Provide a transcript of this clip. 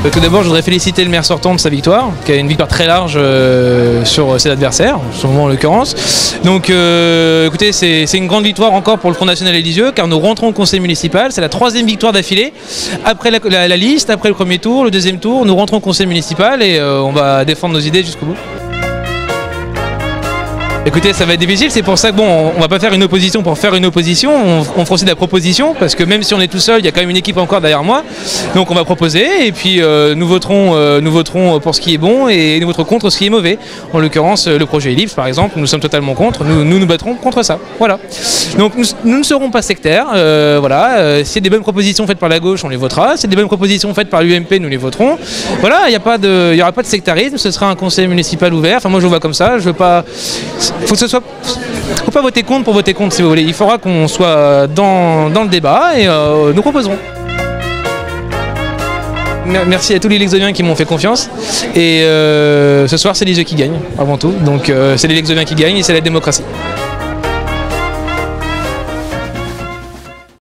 Tout d'abord, je voudrais féliciter le maire sortant de sa victoire, qui a une victoire très large sur ses adversaires, en ce moment en l'occurrence. Donc écoutez, c'est une grande victoire encore pour le Front National et Lisieux, car nous rentrons au conseil municipal. C'est la 3e victoire d'affilée. Après la liste, après le premier tour, le deuxième tour, nous rentrons au conseil municipal et on va défendre nos idées jusqu'au bout. Écoutez, ça va être difficile, c'est pour ça que bon, on va pas faire une opposition pour faire une opposition, on fera aussi de la proposition, parce que même si on est tout seul, il y a quand même une équipe encore derrière moi, donc on va proposer, et puis nous voterons pour ce qui est bon, et nous voterons contre ce qui est mauvais. En l'occurrence, le projet Ellipse, par exemple, nous sommes totalement contre, nous battrons contre ça, voilà. Donc nous ne serons pas sectaires, voilà, s'il y a des bonnes propositions faites par la gauche, on les votera, s'il y a des bonnes propositions faites par l'UMP, nous les voterons, voilà, il n'y aura pas de sectarisme, ce sera un conseil municipal ouvert, enfin moi je le vois comme ça, je veux pas... Faut pas voter contre pour voter contre si vous voulez. Il faudra qu'on soit dans le débat et nous proposerons. Merci à tous les Lexoviens qui m'ont fait confiance. Et ce soir, c'est Lisieux qui gagne avant tout. Donc c'est les Lexoviens qui gagnent et c'est la démocratie.